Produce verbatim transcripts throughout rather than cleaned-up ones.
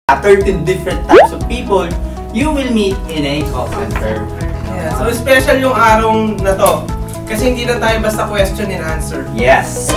thirteen different types of people you will meet in a call center. Yeah, so special yung araw na to. Kasi hindi lang tayo basta question and answer. Yes!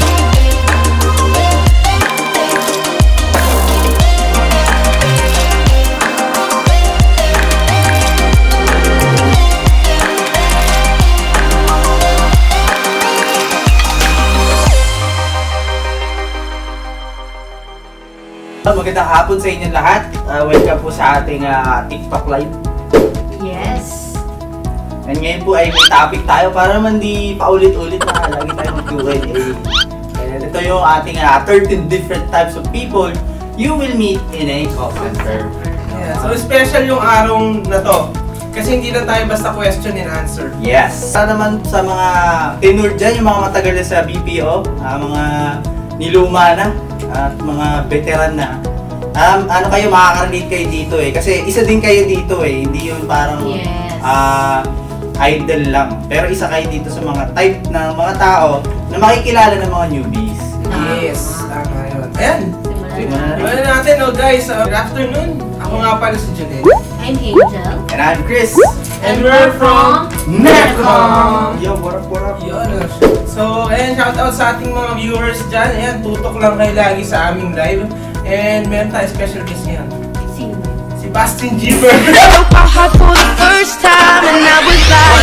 Magandang hapon sa inyo lahat. Uh, welcome po sa ating uh, TikTok live. Yes. And ngayon po ay may topic tayo para naman di paulit-ulit na lagi tayo mag-Q and A. And ito yung ating uh, thirteen different types of people you will meet in a call center. Yeah, so special yung araw na to. Kasi hindi lang tayo basta question and answer. Yes. Para naman sa mga tenure dyan, yung mga matagal na sa B P O, uh, mga niluma na, at mga veteran na. Um, ano kayo, makaka-relate kayo dito eh. Kasi isa din kayo dito eh. Hindi yung parang Yes. uh, idol lang. Pero isa kayo dito sa mga type ng mga tao na makikilala ng mga newbies. Yes, tama yun. Ayan. Simulan na. Simulan natin, oh guys. Uh, good afternoon. Ako nga pala si Janelle. I'm Angel. And I'm Chris. And we're from Netcom! Yo, what up, what up? Yun. So, ayan, shoutout sa ating mga viewers dyan. Ayan, tutok lang kayo lagi sa aming live. And meron tayo special guest ngayon. Sino? Si Bastin Jeeper. I heard for the first time and I was like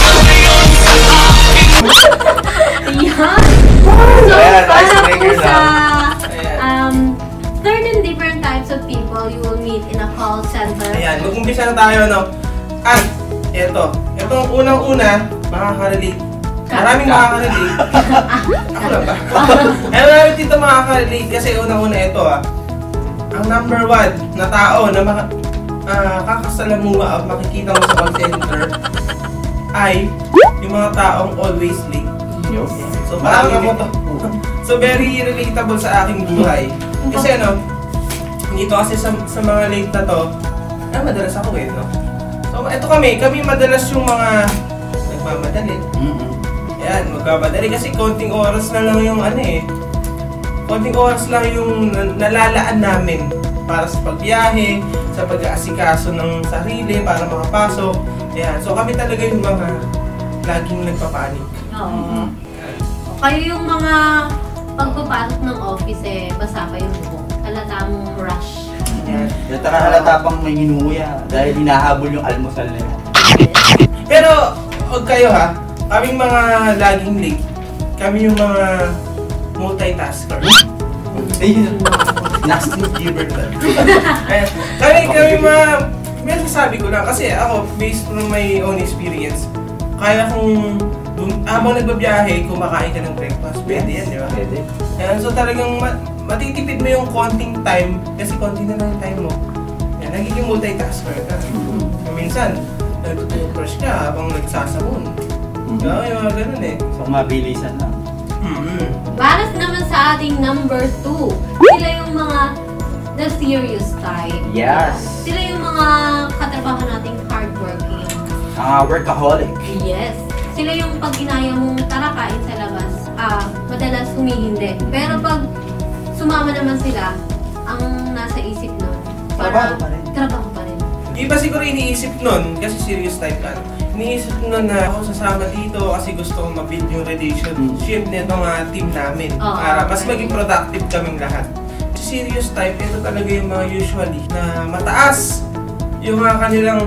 Ayan! So, Ayan, para icebreaker po sa Ayan. um, thirteen different types of people you will meet in a call center. Ayan, mag-umpisa na tayo, no? At, eto. Etong unang-una, makaka-relate. Maraming Ka. makaka-relate. Ako lang ba? Eh, maraming dito makaka-relate kasi unang-una ito, ah. Ang number one na tao na maka, ah, kakasalamuha at makikita mo sa call center ay yung mga taong always late. Yo. So, parang ako to. So, very relatable sa aking buhay. Kasi ano, dito kasi sa, sa mga late na to, ah, madalas ako eh, no? So, ito kami, kami madalas yung mga nagmamadali. Mm-hmm. Ayan, magmamadali kasi konting oras na lang yung ano eh. Konting oras lang yung nalalaan namin para sa pagbiyahe, sa pag-aasikaso ng sarili, para makapasok. Ayan, so kami talaga yung mga laging nagpapanik. Oo. Kayo yung mga pagpapasok ng office eh, basa pa yung buhok. Halata mong rush. Ayan. At saka halata pang may nginuya dahil hinahabol yung almusal nila. Pero, huwag kayo ha, kaming mga laging late, kami yung mga multitasker. Ayun. Nasty giver na. Ayan. Kami, kami mga, may sasabi ko lang, kasi ako, based on my own experience, kaya kong, dun- habang nagbabiyahe, kumakain ka ng breakfast. Pwede yan, di ba? Pwede. Ayan, so talagang ma- matitipid mo yung konting time, kasi konti na lang yung time mo. Ayan, nagiging multitasker ka. Minsan, nag-toothbrush ka habang nagsasabon. Mm-hmm. Oo, yung mga ganun eh. So, mabilisan lang. Mm-hmm. Para naman sa ating number two, sila yung mga the serious type. Yes. Sila yung mga katrabaho nating hardworking. Ah, workaholic. Yes. Sila yung pag inaya mong tara kain sa labas, ah, madalas humihindi. Pero pag sumama naman sila, ang nasa isip nun, Trabaho pa rin. Trabaho pa rin. Iba siguro iniisip nun, kasi serious type ka. Iniisip nun na ako sasama dito kasi gusto kong mabuild yung relationship nitong uh, team namin. Oo, para mas okay. maging productive kaming lahat. Serious type, ito talaga yung mga usually na mataas yung mga kanilang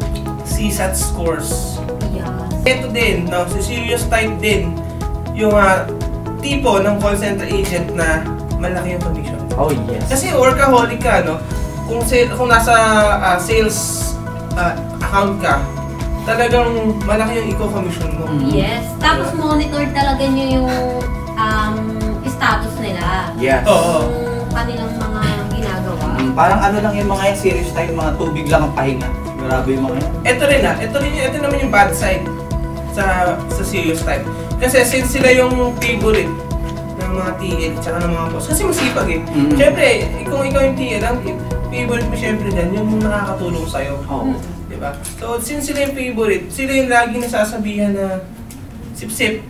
C SAT scores. Yes. Ito din, no, si serious type din yung uh, tipo ng call center agent na malaki yung commission. Oh, yes. Kasi workaholic ka, no? Kung, sa- kung nasa uh, sales uh, account ka, talagang malaki yung eco-commission mo. Mm. Yes. Tapos monitor talaga nyo yung um, status nila. Yes. Oo. Yung kanilang mga ginagawa. Mm, parang ano lang yung mga yung serious type, mga tubig lang ang pahinga. Grabe yung mga yan. Ito rin ah, ito rin ito naman yung bad side sa sa serious type. Kasi since sila yung favorite ng mga T L tsaka ng mga boss, kasi masipag eh. Mm. Siyempre, kung ikaw yung T L, ang favorite mo siyempre dyan, yung nakakatulong sa'yo. Oh. Diba? So, since sila yung favorite, sila yung laging nasasabihan na sip-sip.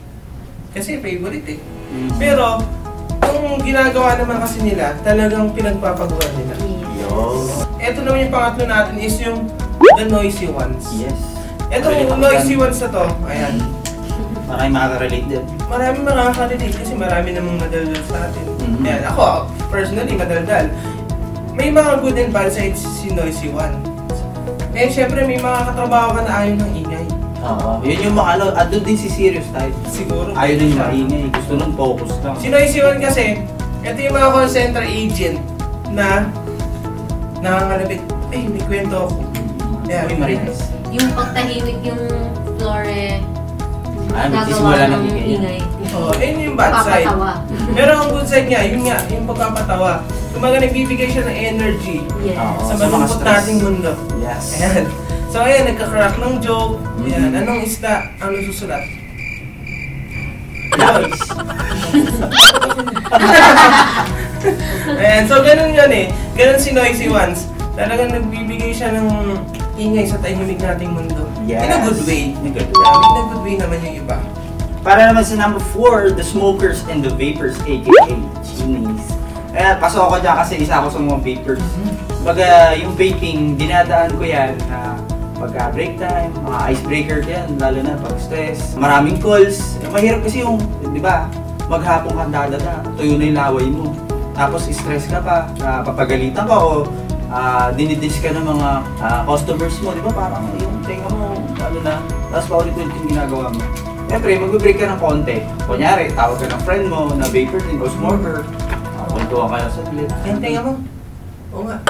Kasi favorite eh. Mm. Pero, kung ginagawa naman kasi nila, talagang pinagpapaguhan nila. Yes. Yo. Ito naman yung pangatlo natin is yung the noisy ones. Yes. Itong noisy ones na to, ayan. Marami makaka-relate din. Marami makaka-relate kasi marami namang madaldal sa atin. Mhm. Ayan, ako, personally, madaldal. May mga good and bad sides si noisy one. Eh, syempre, may mga katrabaho ka na ayaw ng ingay. Oo. Yun yung mga ano, andun din si serious type. Siguro. Ayaw din yung siya. maingay. Gusto nun focus lang. Si noisy one kasi, ito yung mga call center agent na nangangalapit. Eh, may kwento ako. Ayan, May marinas. Yung pagtahimik yung Flore, Ah, gagawa magsisimula ng ng ingay. ingay. Oo, ayun yung bad side. Papatawa. Pero ang good side niya, yun nga, yung pagpapatawa. Kumbaga nagbibigay siya ng energy Yes. Oo. sa sa mga malungkot stress. nating mundo. Yes. Ayan. So ayan, nagka-crack ng joke. Ayan, Mhm. anong isda ang nasusulat? Guys. Ayan, so ganun yun eh. Ganun si Noisy Ones. Talagang nagbibigay siya ng ingay sa tahimik nating mundo. Yes. In a good way. In a good way. Yeah, in a good way naman yung iba. Para naman sa number four, the smokers and the vapors, aka Genies. Eh, pasok ako dyan kasi isa ako sa mga vapors. Baga, yung vaping, dinadaan ko yan na pagka break time, mga icebreaker yan, lalo na pag stress. Maraming calls. Eh, mahirap kasi yung, di ba, maghapong kang dadada, tuyo na yung laway mo. Tapos stress ka pa, uh, papagalitan ka o uh, dinidis ka ng mga ah, customers mo, di ba? Parang yung tenga mo, lalo na, tapos paulit-ulit yung ginagawa mo. Siyempre, mag-break ka ng konti. Kunyari, tawag ka ng friend mo na vapor din o smoker. Uh, Kuntuhan ka na saglit. Yan, tinga mo. Oo nga.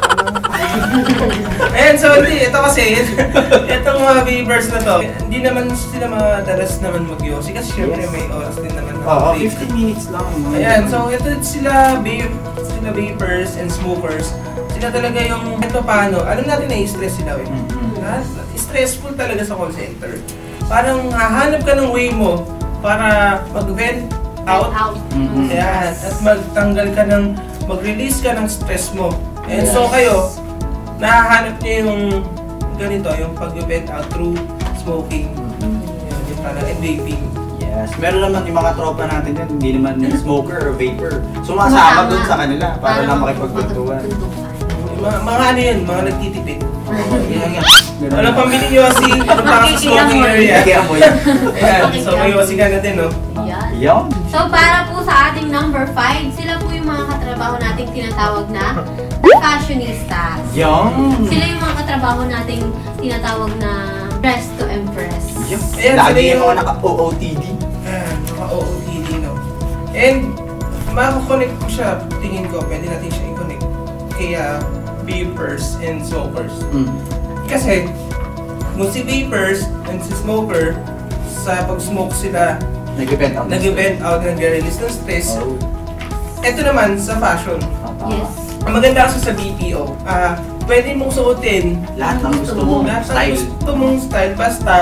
Ayan, so hindi, ito kasi, itong mga vapers na to, hindi naman sila madalas naman mag-yosi kasi syempre Yes. may oras din naman na Oo, break. fifteen minutes lang. Ayan, so ito sila, vape, sila vapers and smokers. Sila talaga yung, ito paano, alam natin na i-stress sila eh. Mhm. Diba? Stressful talaga sa call center. Parang hahanap ka ng way mo para mag-vent out. Out. Mhm. Ayan, at magtanggal ka ng, mag-release ka ng stress mo. And so kayo, nahahanap niyo yung ganito, yung pag-vent out through smoking. Yun, yung talaga, and vaping. Yes. Meron naman yung mga tropa natin yan, hindi naman smoker or vapor. Sumasama Sumasama. dun sa kanila para Parang lang makipagkwentuhan. magkwentuhan. Yung Mga, mga ano yun, mga nagtitipid. Oo, yan yan. Ganun Walang lang. pambili yosi, punta ka sa smoking area. Kaya mo yan. Ayan, so may yosi ka na din, no? Yan. Yan. So para po sa ating number five, sila po yung mga katrabaho nating tinatawag na fashionistas. Yan. Sila yung mga katrabaho nating tinatawag na dress to impress. Yan. Ayan, Lagi sila yung yung- mga naka-O O T D. Ayan, mga O O T D, no? And, makakonect ko siya, tingin ko, pwede natin siya i-connect kay uh, vapers and smokers. Mm. Kasi, kung si vapers and si smoker, sa pag-smoke sila, Nag-event out. nag-event out, nag-release ng stress. Oh. Ito naman, sa fashion. Yes. Ang maganda kasi sa B P O, ah, pwede mong suotin Lahat ng gusto mo. lahat ng Style. gusto mong style, basta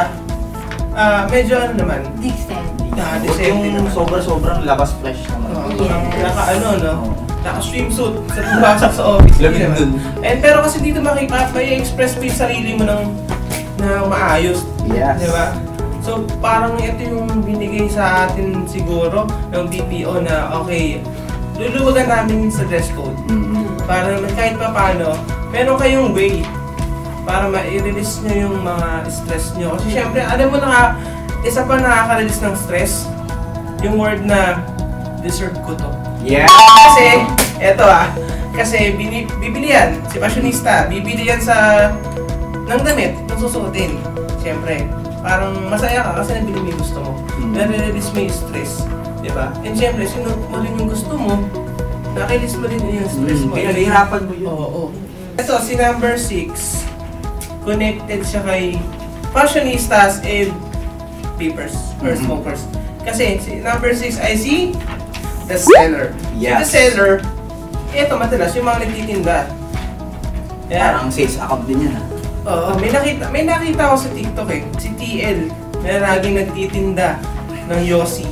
ah, medyo ano naman, Dixon. ah, Huwag decente yung naman. sobra-sobrang labas flesh naman. Oo, Yes. naka ano, no? Oo. Naka swimsuit sa pumasok sa office. Lamig Hindi naman. dun. And pero kasi dito makikita, may express mo yung sarili mo ng na maayos. Yes. Di ba? So parang ito yung binigay sa atin siguro ng B P O na okay, luluwagan namin sa dress code. Mm. Para naman kahit pa paano, meron kayong way para ma-release nyo yung mga stress nyo. Kasi syempre, alam mo na, isa pa nakaka-release ng stress, yung word na deserve ko to. Yeah. Kasi, eto ah, kasi bini, bibili yan, si fashionista, bibili yan sa, ng damit, ng susuotin. Siyempre, parang masaya ka kasi nabili mo yung gusto mo. Mm. Nare-release mo yung stress. Diba? And siyempre, sino mo rin yung gusto mo, naka-release mo rin yung stress Mm. mo. Pinaghihirapan mo yun. Oo, oo. Ito, si number six, connected siya kay fashionistas and vapers or Mhm. smokers. Kasi si number six ay si the seller. Yes. Si the seller, ito madalas yung mga nagtitinda. Parang sales account din yan. ah. Oo, may nakita, may nakita ako sa TikTok eh. Si T L, may laging nagtitinda ng yosi.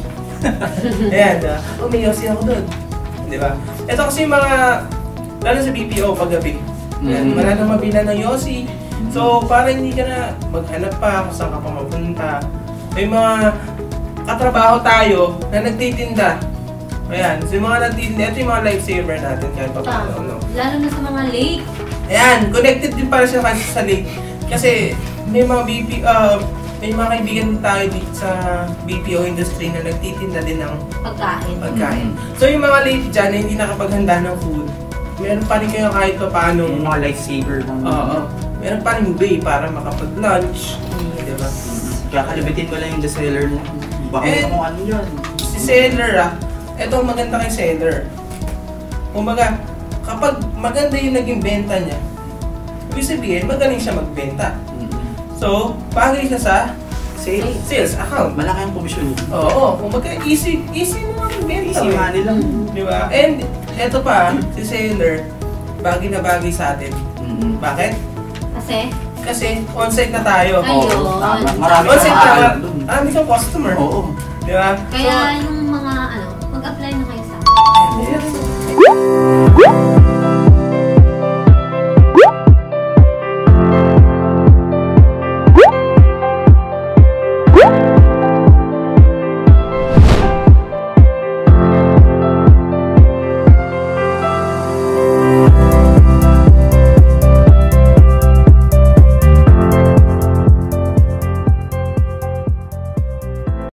Ayan, ah, oh may yosi ako doon. Di ba? Ito kasi yung mga, lalo sa B P O paggabi. Ayan, Mhm. wala nang mabila ng yosi. So, para hindi ka na maghanap pa kung saan ka pa mapunta. May mga katrabaho tayo na nagtitinda. Ayan, so yung mga nagtitinda, ito yung mga lifesaver natin kahit pa paano. Tama. No? Lalo na sa mga late Ayan, connected din pala siya kasi sa lake. Kasi may mga B P, uh, may mga kaibigan din tayo dito sa B P O industry na nagtitinda din ng Pagkain. pagkain. So yung mga late dyan na hindi nakapaghanda ng food, meron pa rin kayo kahit pa paano. Yung mga lifesaver ng... Oo. Meron pa rin way para makapag-lunch. Diba? Kaya kalibitin mo lang yung the seller mo. Baka Eh, kung ano yun. Si seller ah, eto ang maganda kay seller. Kumbaga, kapag maganda yung naging benta niya, ibig sabihin, magaling siya magbenta. So, bagay siya sa Sales. sales account. Malaki ang komisyon. Oo, kumbaga easy, easy mo magbenta. Easy eh. money lang. Di ba? And eto pa, si seller, bagay na bagay sa atin. Mm-hmm. Bakit? Kasi, Kasi on-site na tayo. Ayun. Oo, tama. Marami On-site kang na, maalam dun. marami kang customer. Oo. Di ba? kaya So, yung mga ano, mag-apply na kayo sa yes.